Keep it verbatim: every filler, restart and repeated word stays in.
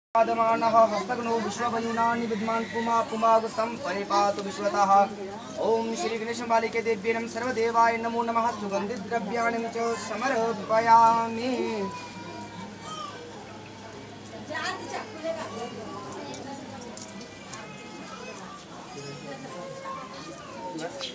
पादमानः हस्तग्नो विश्ववयुनानि विद्वान् पुमा पुमागुसं परिपातु विश्वतः। ओम श्री गणेश बालिके देव्यै नमः सर्वदेवाय नमो नमः। सुगंधित द्रव्याणि च समर्पयामि।